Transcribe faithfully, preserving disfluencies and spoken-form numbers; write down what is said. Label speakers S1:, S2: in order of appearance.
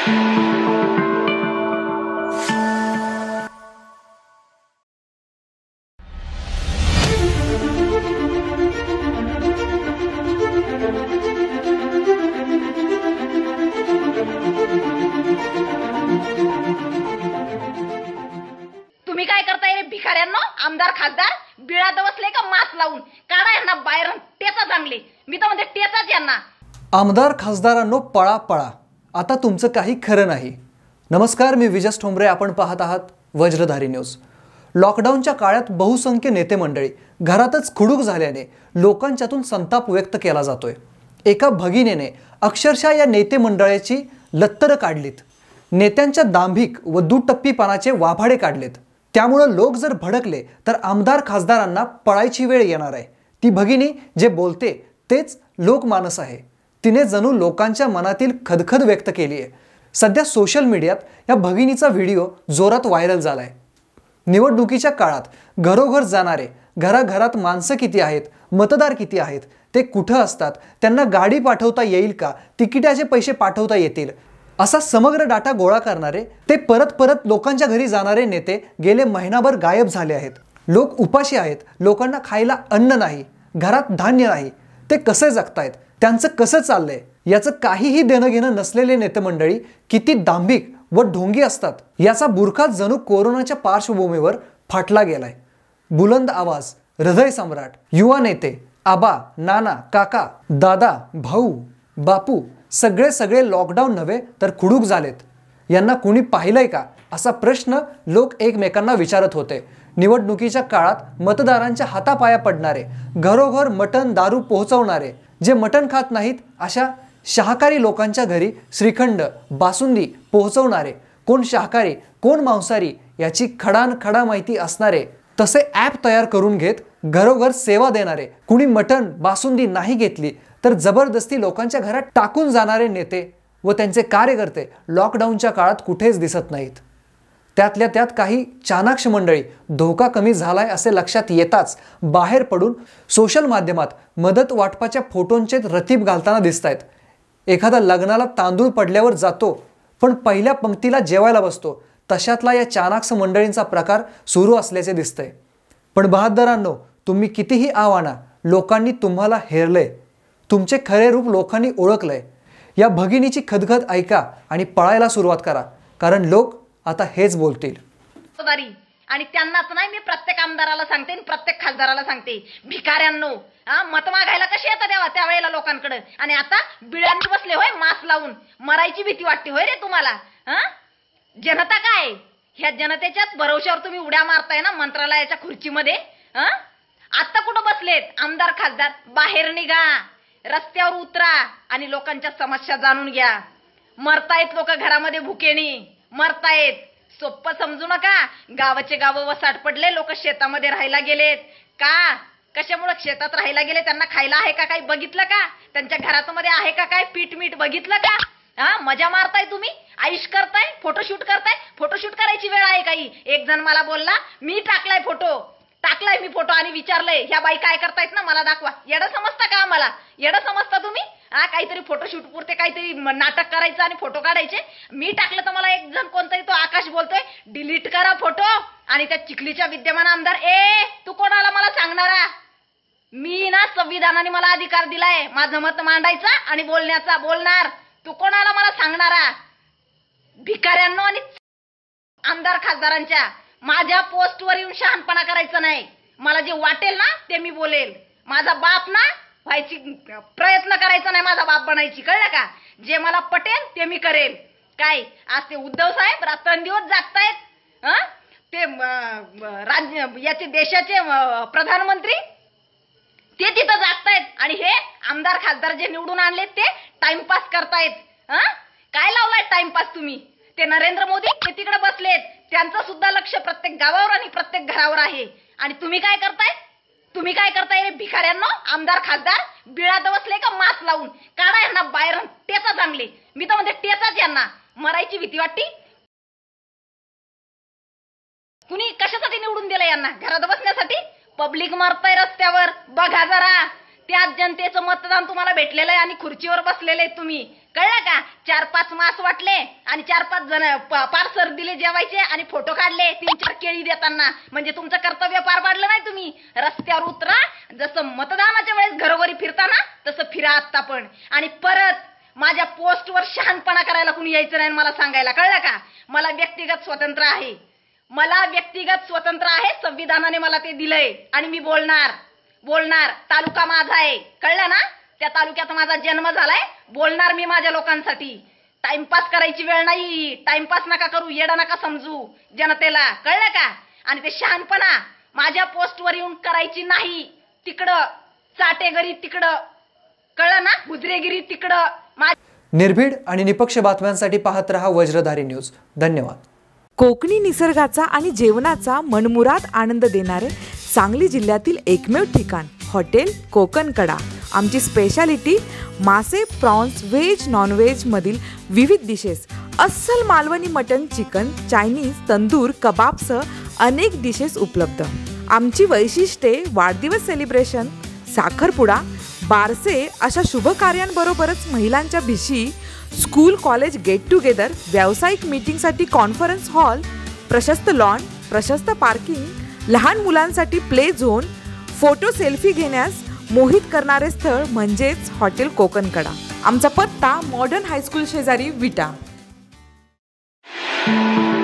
S1: तुम्ही काय करताय भिकाऱ्यांनो? आमदार खासदार बिळात बसले का मास्क लावून? काढा यांना बाहेर, टेचा चांगले. मी तर म्हणते टेचाच यांना.
S2: आमदार खासदारांनो पळा पळा, आता तुमचं काही खरं नाही. नमस्कार, मी विजस ठोंबरे. आपण पाहत आहात वज्रधारी न्यूज. लॉकडाऊनच्या काळात बहुसंख्य नेते मंडळी घरातच खुडूक झाल्याने लोकांच्यातून संताप व्यक्त केला जातोय. एका भगिनीने अक्षरशः या नेते मंडळाची लत्तर काढलीत. नेत्यांच्या दांभिक व दुटप्पीपणाचे वाभाडे काढलेत. त्यामुळे लोक जर भडकले तर आमदार खासदारांना पळायची वेळ येणार आहे. ती भगिनी जे बोलते तेच लोकमानस आहे. तिने जणू लोकांच्या मनातील खदखद व्यक्त केली आहे. सध्या सोशल मीडियात या भगिनीचा व्हिडिओ जोरात व्हायरल झालाय. निवडणुकीच्या काळात घरोघर जाणारे, घराघरात माणसं किती आहेत, मतदार किती आहेत, ते कुठं असतात, त्यांना गाडी पाठवता येईल का, तिकिटाचे पैसे पाठवता येतील, असा समग्र डाटा गोळा करणारे ते परत परत लोकांच्या घरी जाणारे नेते गेले महिनाभर गायब झाले आहेत. लोक उपाशी आहेत, लोकांना खायला अन्न नाही, घरात धान्य नाही. ते कसे जगतायत, त्यांचं कसं चाललंय याचं काहीही देणं घेणं नसलेले नेते मंडळी किती दांभिक व ढोंगी असतात याचा बुरखा जणू कोरोनाच्या पार्श्वभूमीवर फाटला गेलाय. बुलंद आवाज, हृदय सम्राट, युवा नेते, आबा, नाना, काका, दादा, भाऊ, बापू सगळे सगळे लॉकडाऊन नव्हे तर खुडूक झालेत. यांना कुणी पाहिलंय का असा प्रश्न लोक एकमेकांना विचारत होते. निवडणुकीच्या काळात मतदारांच्या हातापाया पडणारे, घरोघर मटण दारू पोहोचवणारे, जे मटण खात नाहीत अशा शाकाहारी लोकांच्या घरी श्रीखंड, बासुंदी पोहोचवणारे, कोण शाकाहारी कोण मांसाहारी याची खडानखडा माहिती असणारे, तसे ॲप तयार करून घेत घरोघर सेवा देणारे, कुणी मटण बासुंदी नाही घेतली तर जबरदस्ती लोकांच्या घरात टाकून जाणारे नेते व त्यांचे कार्यकर्ते लॉकडाऊनच्या काळात कुठेच दिसत नाहीत. त्यातल्या त्यात काही चाणाक्ष मंडळी धोका कमी झालाय असे लक्षात येताच बाहेर पडून सोशल माध्यमात मदत वाटपाच्या फोटोंचे रतीब घालताना दिसतायत. एखादा लग्नाला तांदूळ पडल्यावर जातो पण पहिल्या पंक्तीला जेवायला बसतो, तशातला या चाणाक्ष मंडळींचा प्रकार सुरू असल्याचे दिसतंय. पण बहादरांनो, तुम्ही कितीही आव्हाना, लोकांनी तुम्हाला हेरलंय. तुमचे खरे रूप लोकांनी ओळखलंय. या भगिनीची खदखद ऐका आणि पळायला सुरुवात करा, कारण लोक आता हेच बोलतील.
S1: आणि त्यांनाच नाही, मी प्रत्येक आमदाराला सांगते, प्रत्येक खासदाराला सांगते, भिकाऱ्यांनो मत मागायला कशी येतं तेव्हा त्यावेळेला लोकांकडे, आणि आता बिळांनी बसले होय मास्क लावून. मरायची भीती वाटते होय रे तुम्हाला? हा, जनता काय, ह्या जनतेच्याच भरोश्यावर तुम्ही उड्या मारताय ना मंत्रालयाच्या खुर्चीमध्ये. हा, आता कुठं बसलेत आमदार खासदार? बाहेर निघा, रस्त्यावर उतरा आणि लोकांच्या समस्या जाणून घ्या. मरतायत लोक घरामध्ये भुकेनी, मरतायत. सोप्पं समजू नका. गावाचे गाव वसाट पडले, लोक शेतामध्ये राहायला गेलेत. का, कशामुळे शेतात राहायला गेले? त्यांना खायला आहे का काही बघितलं का? त्यांच्या घरामध्ये आहे का काय पीठ मीठ बघितलं का? हा, मजा मारताय तुम्ही, आयुष करताय, फोटोशूट करताय. फोटोशूट करायची वेळ आहे काही? एक जण मला बोलला, मी टाकलाय फोटो, टाकलाय मी फोटो आणि विचारलंय ह्या बाई काय करतायत ना, मला दाखवा. येडं समजता का आम्हाला? येडं समजता तुम्ही? हा, काहीतरी फोटोशूट पुरते काहीतरी नाटक करायचं आणि फोटो काढायचे. मी टाकलं तर मला एक जण कोणतरी तो आकाश बोलतोय, डिलीट करा फोटो. आणि त्या चिखलीच्या विद्यमान आमदार, ए तू कोणाला मला सांगणारा? मी ना संविधानाने मला अधिकार दिलाय माझं मत मांडायचा आणि बोलण्याचा, बोलणार. तू कोणाला मला सांगणारा? भिकाऱ्यांनो आणि आमदार खासदारांच्या माझ्या पोस्टवर येऊन शहाणपणा करायचं नाही. मला जे वाटेल ना ते मी बोलेल. माझा बाप ना व्हायची प्रयत्न करायचा नाही, माझा बाप बनायची, कळलं का? जे मला पटेल ते मी करेल. काय आज ते उद्धव साहेब रात्रंदिवस जागतायत, ते राज्य याचे देशाचे प्रधानमंत्री ते तिथं जागतायत आणि हे आमदार खासदार जे निवडून आणले ते टाइमपास करतायत. हा, काय लावलाय टाइमपास तुम्ही? ते नरेंद्र मोदी ते तिकडे बसलेत, त्यांचं सुद्धा लक्ष प्रत्येक गावावर आणि प्रत्येक घरावर आहे. आणि तुम्ही काय करताय? तुम्ही काय करताय भिकाऱ्यांनो? आमदार खासदार बिळात बसले का मास्क लावून? काढा यांना बाहेर, टेचा चांगले. मी तर म्हणते टेचाच यांना. मरायची भीती वाटती. कुणी कशासाठी निवडून दिलं यांना? घरात बसण्यासाठी? पब्लिक मरताय रस्त्यावर, बघा जरा. त्याच जनतेचं मतदान तुम्हाला भेटलेलं आहे आणि खुर्चीवर बसलेले तुम्ही. कळलं का? चार पाच मास वाटले आणि चार पाच जण पार्सर दिले जेवायचे आणि फोटो काढले तीन चार केळी देताना. म्हणजे तुमचं कर्तव्य पार पाडलं नाही तुम्ही. रस्त्यावर उतरा, जसं मतदानाच्या वेळेस घरोघरी फिरताना तसं फिरा आत्ता पण. आणि परत माझ्या पोस्टवर शहाणपणा करायला कुणी यायचं नाही मला सांगायला. कळलं का? मला व्यक्तिगत स्वातंत्र्य आहे. मला व्यक्तिगत स्वातंत्र्य आहे. संविधानाने मला ते दिलंय आणि मी बोलणार बोलणार तालुका माझा आहे. कळलं ना? त्या तालुक्यात माझा जन्म झालाय. बोलणार मी माझ्या लोकांसाठी. टाइमपास करायची वेळ नाही. टाइमपास नका करू, येडा नका समजू जनतेला. कळलं का? आणि ते शहाणपणा माझ्या पोस्टवर येऊन करायची नाही. तिकडं चाटेगिरी तिकडं, कळलं ना? गुजरेगिरी तिकडं.
S2: निर्भीड आणि निपक्ष बातम्यांसाठी पाहत रहा वज्रधारी न्यूज. धन्यवाद.
S3: कोकणी निसर्गाचा आणि जेवणाचा मनमुराद आनंद देणारे सांगली जिल्ह्यातील एकमेव ठिकाण हॉटेल कोकण कडा. आमची स्पेशालिटी मासे, प्रॉन्स, व्हेज, नॉनव्हेज मधील विविध डिशेस, अस्सल Malvani mutton, chicken, Chinese, tandoor, कबाबसह अनेक डिशेस उपलब्ध. आमची वैशिष्ट्ये वाढदिवस सेलिब्रेशन, साखरपुडा, बारसे अशा शुभ कार्यांबरोबरच महिलांच्या भिशी, स्कूल कॉलेज गेट टुगेदर, व्यावसायिक मीटिंगसाठी कॉन्फरन्स हॉल, प्रशस्त लॉन, प्रशस्त पार्किंग, लहान मुलांसाठी प्ले झोन, फोटो सेल्फी घेण्यास मोहित करणारे स्थळ म्हणजेच हॉटेल कोकण कडा. आमचा पत्ता मॉडर्न हायस्कूल शेजारी विटा.